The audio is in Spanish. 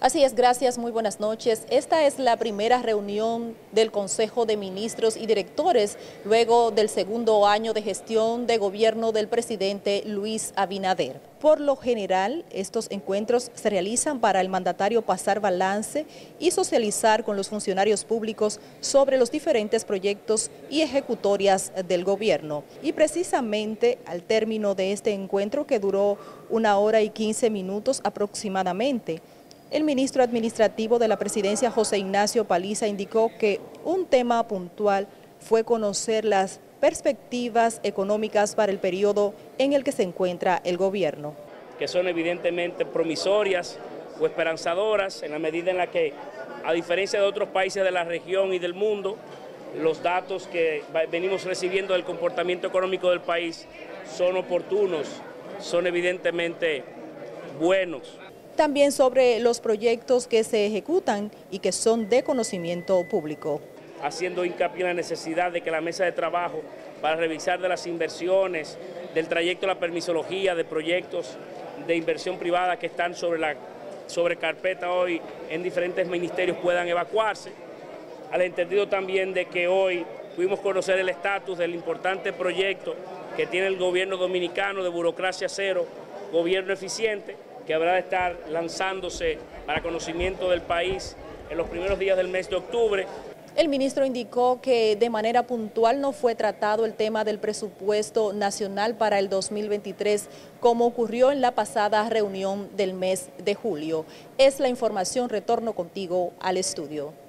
Así es, gracias, muy buenas noches. Esta es la primera reunión del Consejo de Ministros y Directores luego del segundo año de gestión de gobierno del presidente Luis Abinader. Por lo general, estos encuentros se realizan para el mandatario pasar balance y socializar con los funcionarios públicos sobre los diferentes proyectos y ejecutorias del gobierno. Y precisamente al término de este encuentro, que duró 1 hora y 15 minutos aproximadamente, el ministro administrativo de la presidencia, José Ignacio Paliza, indicó que un tema puntual fue conocer las perspectivas económicas para el periodo en el que se encuentra el gobierno. Que son evidentemente promisorias o esperanzadoras en la medida en la que, a diferencia de otros países de la región y del mundo, los datos que venimos recibiendo del comportamiento económico del país son oportunos, son evidentemente buenos. También sobre los proyectos que se ejecutan y que son de conocimiento público. Haciendo hincapié en la necesidad de que la mesa de trabajo para revisar de las inversiones, del trayecto de la permisología, de proyectos de inversión privada que están sobre carpeta hoy en diferentes ministerios puedan evacuarse. Al entendido también de que hoy pudimos conocer el estatus del importante proyecto que tiene el gobierno dominicano de burocracia cero, gobierno eficiente, que habrá de estar lanzándose para conocimiento del país en los primeros días del mes de octubre. El ministro indicó que de manera puntual no fue tratado el tema del presupuesto nacional para el 2023, como ocurrió en la pasada reunión del mes de julio. Es la información, retorno contigo al estudio.